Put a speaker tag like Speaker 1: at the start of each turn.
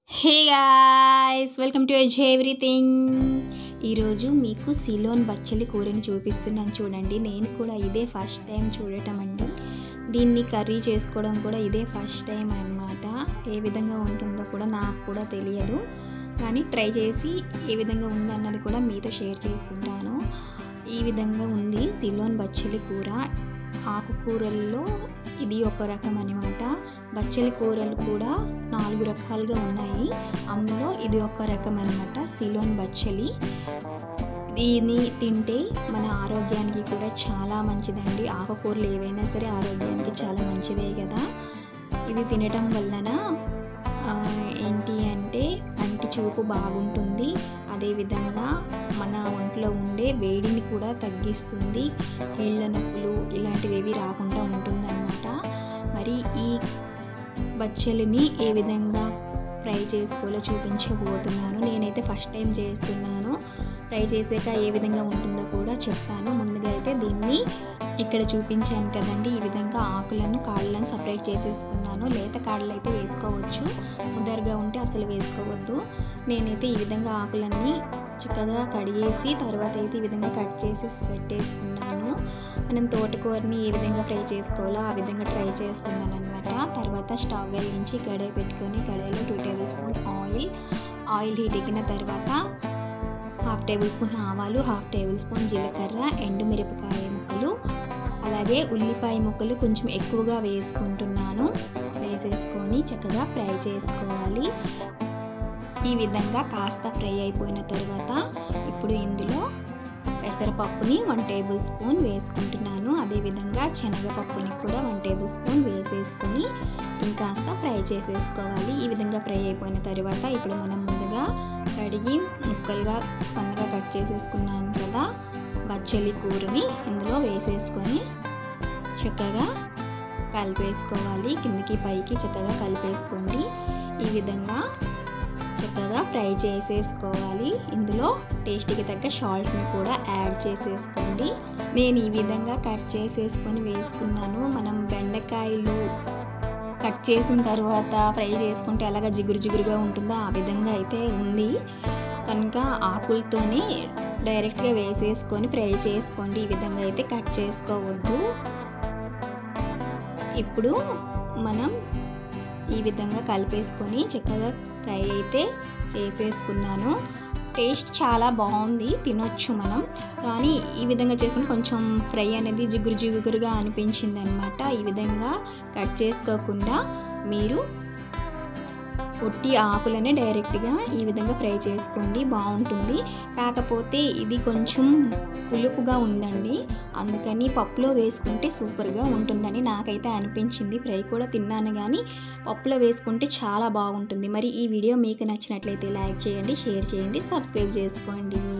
Speaker 1: Hey guys, welcome to ఎజ్ everything. ఈరోజు మీకు సిలోన్ బచ్చలి కూరని చూపిస్తున్నాను చూడండి. నేను కూడా ఇదే ఫస్ట్ టైం చూడటం అండి. దీన్ని కర్రీ చేసుకోవడం కూడా ఇదే ఫస్ట్ టైం అన్నమాట. ఏ విధంగా ఉంటుందో కూడా నాకు కూడా తెలియదు, కానీ ట్రై చేసి ఏ విధంగా ఉందన్నది కూడా మీతో షేర్ చేసుకుంటాను. ఈ విధంగా ఉంది సిలోన్ బచ్చలి కూర. ఆకుకూరల్లో ఇది ఒక రకం అన్నమాట. బచ్చలి కూరలు కూడా 4 రకాలుగా ఉన్నాయి, అందులో ఇది ఒక రకం అన్నమాట, సిలోన్ బచ్చలి. దీన్ని తింటే మన ఆరోగ్యానికి కూడా చాలా మంచిదండి. ఆకుకూరలు ఏవైనా సరే ఆరోగ్యానికి చాలా మంచిదే కదా. ఇది తినటం వలన ఏంటి అంటే కంటి చూపు బాగుంటుంది, అదేవిధంగా మన ఒంట్లో ఉండే వేడిని కూడా తగ్గిస్తుంది, కీళ్ళ నొప్పులు ఇలాంటివి ఏవి రాకుండా ఉంటుందన్నమాట. మరి ఈ బచ్చలిని ఏ విధంగా ఫ్రై చేసుకోవాలో చూపించబోతున్నాను. నేనైతే ఫస్ట్ టైం చేస్తున్నాను. ఫ్రై చేసాక ఏ విధంగా ఉంటుందో కూడా చెప్తాను. ముందుగా అయితే దీన్ని ఇక్కడ చూపించాను కదండి, ఈ విధంగా ఆకులను కాళ్ళను సపరేట్ చేసేసుకున్నాను. లేత కాళ్ళు అయితే వేసుకోవచ్చు, ముదరగా ఉంటే అసలు వేసుకోవద్దు. నేనైతే ఈ విధంగా ఆకులన్నీ చక్కగా కడిగేసి తర్వాత అయితే ఈ విధంగా కట్ చేసేసి పెట్టేసుకున్నాను. మనం తోటకూరని ఏ విధంగా ఫ్రై చేసుకోవాలో ఆ విధంగా ట్రై చేస్తున్నాను అనమాట. తర్వాత స్టవ్ వెలిగించి కడాయి పెట్టుకొని కడాయిలో 2 టేబుల్ స్పూన్ ఆయిల్ హీట్ ఎక్కిన తర్వాత 1/2 టేబుల్ స్పూన్ ఆవాలు, 1/2 టేబుల్ స్పూన్ జీలకర్ర, ఎండుమిరపకాయ ముక్కలు, అలాగే ఉల్లిపాయ ముక్కలు కొంచెం ఎక్కువగా వేసుకుంటున్నాను. వేసేసుకొని చక్కగా ఫ్రై చేసుకోవాలి. ఈ విధంగా కాస్త ఫ్రై అయిపోయిన తర్వాత ఇప్పుడు ఇందులో పెసరపప్పుని 1 టేబుల్ స్పూన్ వేసుకుంటున్నాను. అదేవిధంగా శనగపప్పుని కూడా 1 టేబుల్ స్పూన్ వేసేసుకొని ఇంకాస్త ఫ్రై చేసేసుకోవాలి. ఈ విధంగా ఫ్రై అయిపోయిన తర్వాత ఇప్పుడు మనం ముందుగా కడిగి ముక్కలుగా సన్నగా కట్ చేసేసుకున్నాం కదా బచ్చలి కూరని ఇందులో వేసేసుకొని చక్కగా కలిపేసుకోవాలి. కిందికి పైకి చక్కగా కలిపేసుకోండి. ఈ విధంగా చక్కగా ఫ్రై చేసేసుకోవాలి. ఇందులో టేస్ట్కి తగ్గ సాల్ట్ని కూడా యాడ్ చేసేసుకోండి. నేను ఈ విధంగా కట్ చేసేసుకొని వేసుకున్నాను. మనం బెండకాయలు కట్ చేసిన తర్వాత ఫ్రై చేసుకుంటే ఎలాగ జిగురుగా ఉంటుందో ఆ విధంగా అయితే ఉంది కనుక ఆకులతోనే డైరెక్ట్గా వేసేసుకొని ఫ్రై చేసుకోండి. ఈ విధంగా అయితే కట్ చేసుకోవద్దు. ఇప్పుడు మనం ఈ విధంగా కలిపేసుకొని చక్కగా ఫ్రై అయితే చేసేసుకున్నాను. టేస్ట్ చాలా బాగుంది, తినొచ్చు మనం. కానీ ఈ విధంగా చేసుకుని కొంచెం ఫ్రై అనేది జిగురుగా అనిపించింది అనమాట. ఈ విధంగా కట్ చేసుకోకుండా మీరు ఒట్టి ఆకులనే డైరెక్ట్గా ఈ విధంగా ఫ్రై చేసుకోండి, బాగుంటుంది. కాకపోతే ఇది కొంచెం పులుపుగా ఉందండి, అందుకని పప్పులో వేసుకుంటే సూపర్గా ఉంటుందని నాకైతే అనిపించింది. ఫ్రై కూడా తిన్నాను, కానీ పప్పులో వేసుకుంటే చాలా బాగుంటుంది. మరి ఈ వీడియో మీకు నచ్చినట్లయితే లైక్ చేయండి, షేర్ చేయండి, సబ్స్క్రైబ్ చేసుకోండి.